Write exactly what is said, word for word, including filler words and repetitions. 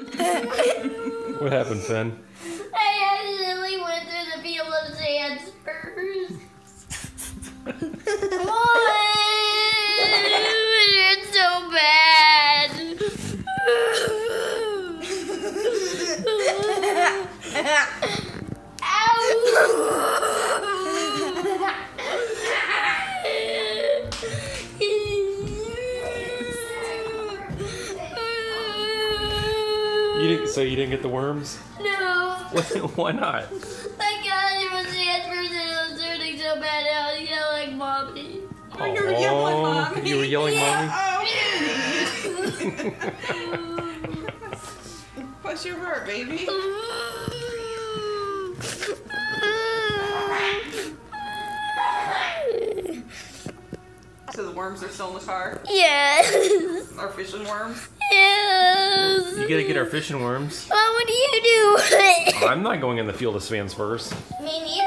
What happened, Finn? I accidentally went through the field of sand spurs. It's so bad. You didn't, so you didn't get the worms? No. Why not? I got it was sand spurs and it was turning so bad and I was yelling, Mommy. Oh, you were yelling, Mommy. You were yelling, Yeah. Mommy? Bless your heart, baby. So the worms are still in the car? Yes. Our fishing worms? Yes. You gotta get our fishing worms. Mom, what do you do? I'm not going in the field of sand spurs. Me neither.